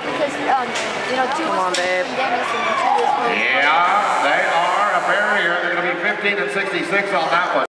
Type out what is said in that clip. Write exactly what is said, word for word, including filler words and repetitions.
because, um, you know, two Come was on, for babe. Dennis and two was for... Yeah, they are a barrier. They're going to be fifteen and sixty-six on that one.